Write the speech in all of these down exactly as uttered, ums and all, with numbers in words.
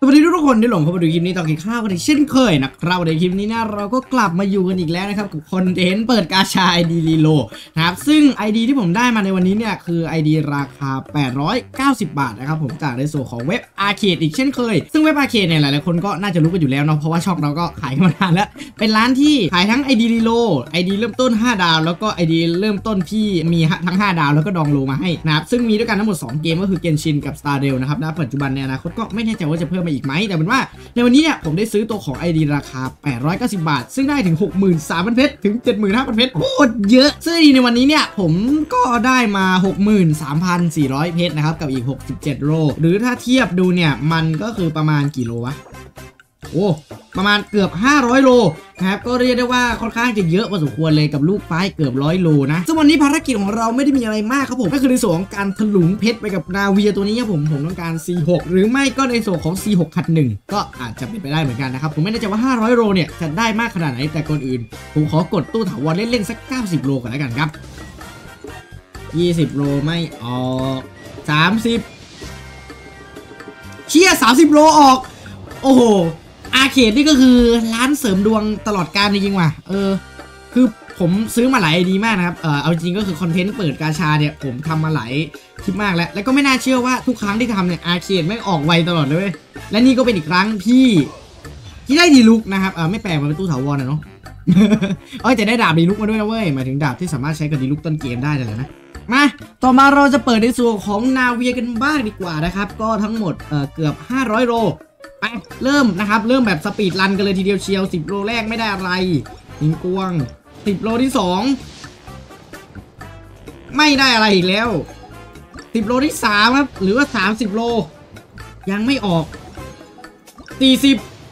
วัสดีทุกคนที่หลงเข้ามาดูคลิปนี้ตอนกินข้าวกันอีกเช่นเคยนะครับในคลิปนี้นะเราก็กลับมาอยู่กันอีกแล้วนะครับกับคอนเทนต์เปิดกาชา ไอ ดี รีโลนะครับซึ่ง ไอ ดี ที่ผมได้มาในวันนี้เนี่ยคือ ไอ ดี ราคาแปดร้อยเก้าสิบบาทนะครับผมจากในส่วนของเว็บอาร์เคดอีกเช่นเคยซึ่งเว็บอาร์เคดเนี่ยหลายๆคนก็น่าจะรู้กันอยู่แล้วเนาะเพราะว่าช่องเราก็ขายมานานแล้วเป็นร้านที่ขายทั้ง ไอ ดี รีโล ไอ ดี เริ่มต้นห้าดาวแล้วก็ ไอ ดี เริ่มต้นที่มีทั้งห้าดาวแล้วก็ดองโลมาให้นะครับซึ่งมีด้วยกันทั้งหมดสองเกมก็คือเกนชินกับ Stardew นะครับณปัจจุบันในอนาคตก็ไม่แน่ใจว่าจะเพิ่มมาอีกไหมแต่เป็นว่าในวันนี้เนี่ยผมได้ซื้อตัวของ ไอ ดี ราคาแปดร้อยเก้าสิบบาทซึ่งได้ถึง หกหมื่นสามพัน เพชรถึง เจ็ดหมื่นห้าพัน เพชรโคตรเยอะซึ่ง ไอ ดี ในวันนี้เนี่ยผมก็ได้มา หกหมื่นสามพันสี่ร้อย เพชรนะครับกับอีกหกสิบเจ็ดโลหรือถ้าเทียบดูเนี่ยมันก็คือประมาณกี่โลวะโอ้ประมาณเกือบห้าร้อยโลนะครับก็เรียกได้ว่าค่อนข้างจะเยอะพอสมควรเลยกับลูกไฟเกือบร้อยโลนะซึ่งวันนี้ภารกิจของเราไม่ได้มีอะไรมากครับผมก็คือในส่วนของการถลุงเพชรไปกับนาเวียตัวนี้ครับผมผมต้องการ ซี หก หรือไม่ก็ในส่วนของ ซี หก ขัดหนึ่งก็อาจจะเป็นไปได้เหมือนกันนะครับผมไม่แน่ใจว่าห้าร้อยโลเนี่ยจะได้มากขนาดไหนแต่ก่อนอื่นผมขอกดตู้ถาวรเล่นๆสักเก้าสิบโลก่อนแล้วกันครับยี่สิบโลไม่ออกสามสิบเชี่ยสามสิบโลออกโอ้โหอาร์เคดนี่ก็คือร้านเสริมดวงตลอดการจริงๆว่ะเออคือผมซื้อมาหลายไอดีมากนะครับเออเอาจริงก็คือคอนเทนต์เปิดกาชาเนี่ยผมทำมาหลายคลิปมากแล้วแล้วก็ไม่น่าเชื่อว่าทุกครั้งที่ทำเนี่ยอาร์เคดไม่ออกไวตลอดเลยเว้ยและนี่ก็เป็นอีกครั้งที่ที่ได้ดีลุกนะครับเออไม่แปลกมาเป็นตู้ถาวรนะเนาะ เอ้ยแต่ได้ดาบดีลุกมาด้วยนะเว้ยหมายถึงดาบที่สามารถใช้กับดีลุกต้นเกมได้เลยนะมาต่อมาเราจะเปิดในส่วนของนาเวียกันบ้างดีกว่านะครับก็ทั้งหมดเออเกือบห้าร้อยโลไปเริ่มนะครับเริ่มแบบสปีดรันกันเลยทีเดียวเชียวสิบโลแรกไม่ได้อะไรยิงกวงสิบโลที่สองไม่ได้อะไรอีกแล้วสิบโลที่สามครับหรือว่าสามสิบโลยังไม่ออกสี่สิบ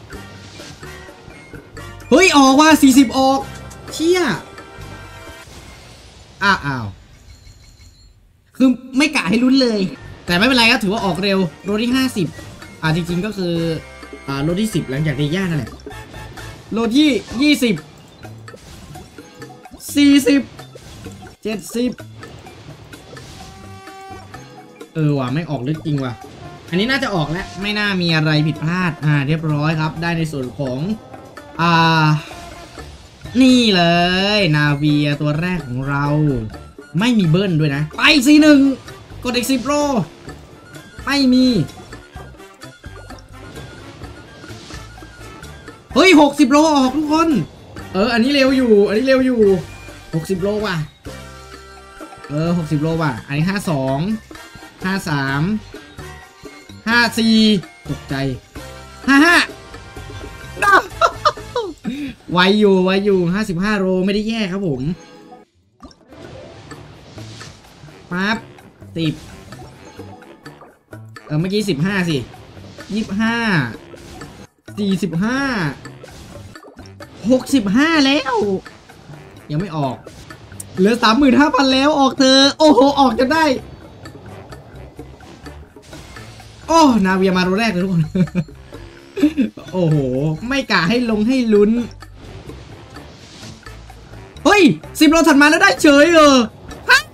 เฮ้ยออกว่าสี่สิบออกเชี่ยอ้าวอ้าวคือไม่กะให้ลุ้นเลยแต่ไม่เป็นไรครับถือว่าออกเร็วโลที่ห้าสิบอ่าจริงๆก็คืออ่าโลที่สิบหลังจากเดย่านั่นแหละโลที่ยี่สิบ สี่สิบ เจ็ดสิบเออว่ะไม่ออกลึกจริงว่ะอันนี้น่าจะออกแล้วไม่น่ามีอะไรผิดพลาดอ่าเรียบร้อยครับได้ในส่วนของอ่านี่เลยนาเวียตัวแรกของเราไม่มีเบิ้ลด้วยนะไปซีหนึ่งกดอีกสิบโลไม่มีเฮ้ยหกสิบโลออกทุกคนเอออันนี้เร็วอยู่อันนี้เร็วอยู่หกสิบโลว่ะเออหกสิบโลว่ะอันนี้ห้าสองห้าสามห้าสี่ตกใจห้าห้าไวอยู่ไวอยู่ห้าสิบห้าโลไม่ได้แย่ครับผมปั๊บสิบเออเมื่อกี้สิบห้าสิยี่สิบห้าสี่สิบห้าหกสิบห้าแล้วยังไม่ออกเหลือสามหมื่นห้าพันแล้วออกเธอโอ้โหออกจะได้โอ้นาเวียมาโรแรกเลยทุกคน โอ้โหไม่กะให้ลงให้ลุ้นเฮ้ยสิบโลถัดมาแล้วได้เฉยเออฮะ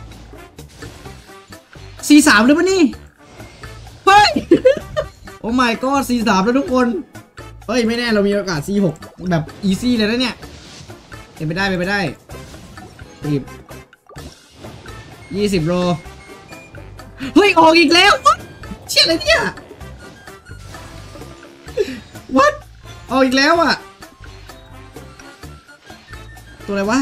สี่สามเลยปะนี่เฮ้ย โอ้ my god สี่สามแล้วทุกคนเฮ้ยไม่แน่เรามีโอกาส ซี หก แบบอีซี่เลยนะเนี่ยเป็นไปได้เป็นไปได้สิบ ยี่สิบโลเฮ้ยออกอีกแล้วเชี่ยอะไรเนี่ย what ออกอีกแล้วอ่ะตัวอะไรวะ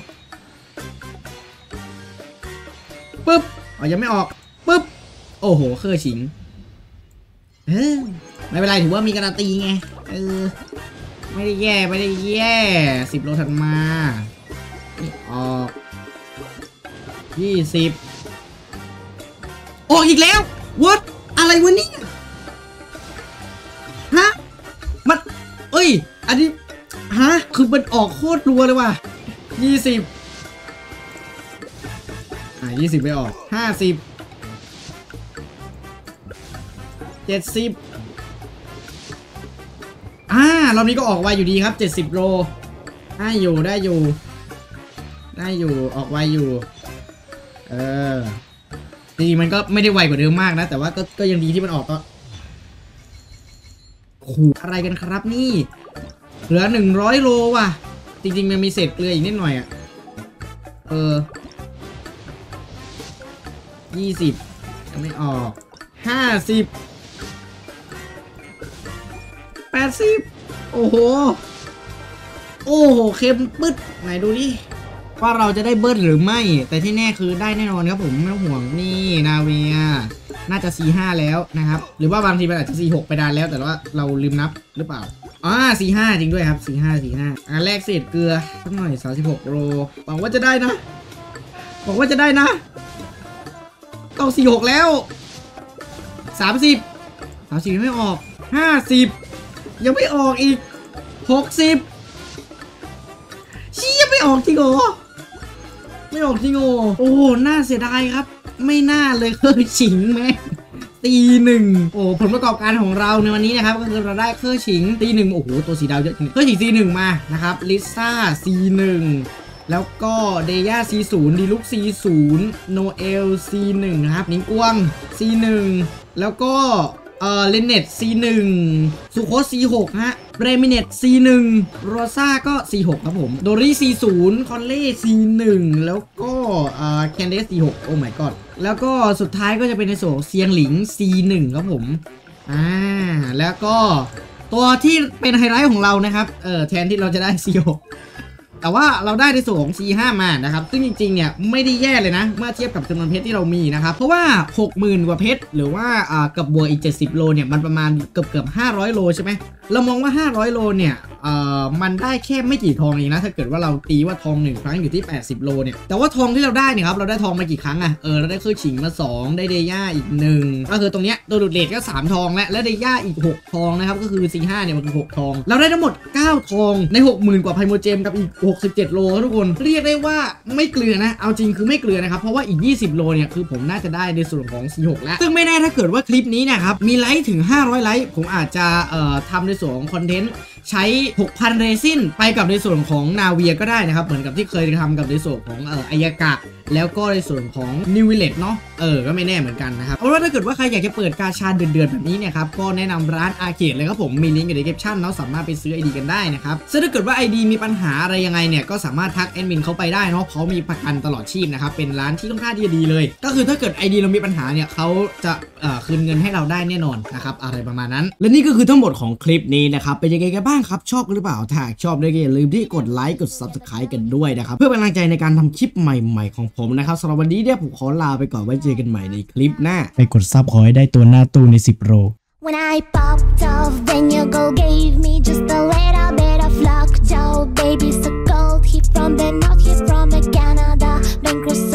ปึ๊บอ๋อยังไม่ออกปึ๊บโอ้โหเคอร์ชิงเฮ้ยไม่เป็นไรถือว่ามีการันตีไงเออไม่ได้แย่ไม่ได้แย่สิบโลถัดมานี่ออกยี่สิบออกอีกแล้ว what อะไรวะเนี่ยฮะมันเอ้ยอันนี้ฮะคือมันออกโคตรรัวเลยว่ะยี่สิบอ่ะยี่สิบไม่ออกห้าสิบเจ็ดสิบอ่ารอบนี้ก็ออกไวอยู่ดีครับเจ็ดสิบโลได้อยู่ได้อยู่ได้อยู่ออกไวอยู่เออจริงมันก็ไม่ได้ไวกว่าเดิมมากนะแต่ว่าก็ก็ยังดีที่มันออกก็ขู่อะไรกันครับนี่เหลือหนึ่งร้อยโลว่ะจริงๆมันมีเศษเกลืออีกนิดหน่อยอ่ะเออยี่สิบไม่ออกห้าสิบแปดสิบโอ้โหโอ้โหเค็มปึ๊ดไหนดูดิว่าเราจะได้เบิร์ดหรือไม่แต่ที่แน่คือได้แน่นอนครับผมไม่ต้องห่วงนี่นาเวียน่าจะ ซี ห้า แล้วนะครับหรือว่าบางทีมันอาจจะ ซี หก ไปนานแล้วแต่ว่าเราลืมนับหรือเปล่าอ๋อ ซี ห้า จริงด้วยครับ ซี ห้า ซี ห้า อ่ะแลกเศษเกลือสักหน่อยสามสิบหกโลบอกว่าจะได้นะบอกว่าจะได้นะต้องสี่สิบหกแล้วสามสิบ สามสิบยังไม่ออกห้าสิบยังไม่ออกอีกหกสิบชี้ยังไม่ออกจริงเหรอไม่ออกจริงโอ้โอ้น่าเสียดายครับไม่น่าเลยเคยฉิงไหมตีหนึ่งโอ้ผลประกอบการของเราในวันนี้นะครับก็คือเราได้เครื่องฉิงตีหนึ่งโอ้โหตัวสีดาวเยอะจริงเครื่องฉิง ซี หนึ่ง มานะครับลิซ่า ซี หนึ่ง แล้วก็เดย่า ซี ศูนย์ ดีลุก ซี ศูนย์ โนเอล ซี หนึ่ง นะครับนิงกวง ซี หนึ่ง แล้วก็เอ่อเลนเน็ต ซี หนึ่ง สุโคส ซี หก ฮะเบรมิเน็ต ซี หนึ่ง โรซ่าก็ ซี หก ครับผมโดรี่ ซี ศูนย์ คอนเล่ ซี หนึ่ง แล้วก็เอ่อแคนเดส ซี หก โอ้ my god แล้วก็สุดท้ายก็จะเป็นในส่วนของเซียงหลิง ซี หนึ่ง ครับผมอ่าแล้วก็ตัวที่เป็นไฮไลท์ของเรานะครับเออแทนที่เราจะได้ ซี หกแต่ว่าเราได้ในส่วนของ ซี ห้า มานะครับซึ่งจริงๆเนี่ยไม่ได้แย่เลยนะเมื่อเทียบกับจำนวนเพชรที่เรามีนะครับเพราะว่า หกหมื่น กว่าเพชรหรือว่าอ่ากับบวกอีกเจ็ดสิบโลเนี่ยมันประมาณเกือบเกือบห้าร้อยโลใช่ไหมเรามองว่าห้าร้อยโลเนี่ยเอ่อมันได้แค่ไม่กี่ทองเองนะถ้าเกิดว่าเราตีว่าทองหนึ่งครั้งอยู่ที่แปดสิบโลเนี่ยแต่ว่าทองที่เราได้เนี่ยครับเราได้ทองมากี่ครั้งอะเออเราได้เครื่องฉิงมาสองได้เดย่าอีกหนึ่งก็คือตรงเนี้ยตัวดูดเลทก็สามทองแล้วแล้วเดย่าอีกหกทองนะครับก็คือ ซี ห้า เนี่ยมันคือหกทองเราได้ทั้งหมดเก้าทองใน หกหมื่น กว่าไพโมเจมกับอีกหกสิบเจ็ดโลทุกคนเรียกได้ว่าไม่เกลือนะเอาจริงคือไม่เกลือนะครับเพราะว่าอีกยี่สิบโลเนี่ยคือผมน่าจะได้ในส่วนของ ซี หก แล้วซึ่งไม่แน่ถ้าเกิดว่าคลิปนี้นะครับมีไลค์ถึงห้าร้อยไลค์ผมอาจจะเอ่อทำในส่วนของคอนเทนต์ใช้ หกพัน เรซินไปกับในส่วนของนาเวียก็ได้นะครับเหมือนกับที่เคยทำกับในส่วนของเอ่ออายากะแล้วก็ในส่วนของนิววิลเลตเนาะเออก็ไม่แน่เหมือนกันนะครับเพราะว่าถ้าเกิดว่าใครอยากจะเปิดกาชาเดือดๆแบบนี้เนี่ยครับก็แนะนำร้านอาร์เคดเลยครับผมมีลิงก์อยู่ในดีสคริปชั่นเนาะสามารถไปซื้อ ไอ ดี กันได้นะครับซึ่งถ้าเกิดว่า ไอ ดี มีปัญหาอะไรยังไงเนี่ยก็สามารถทักแอดมินเขาไปได้เนาะเขามีประกันตลอดชีพนะครับเป็นร้านที่ค่อนข้างที่จะดีเลยก็คือถ้าเกิด ไอ ดี เรามีปัญหาเนี่ยเขาจะเอ่อคืนเงินให้เราได้แน่นอนนะครับอะไรประมาณนั้นและนี่ก็คือทั้งหมดของคลิปนี้นะครับเป็นยังไงกันบ้างครับชอบหรือเปล่าถ้าชอบได้ก็อย่าลืมที่กดไลค์กด ซับสไครบ์ กันด้วยนะครับเพื่อเป็นกำลังใจในการทำคลิปใหม่ๆของผมนะครับสำหรับวันนี้เนี่ยผมขอลาไปก่อนไว้เจอกันใหม่ในคลิปหน้าไปกดซับขอให้ได้ตัวหน้าตู้ในสิบโล When I popped off then you go gave me just a little bit of luck Joe baby so cold he from the north he from the Canada been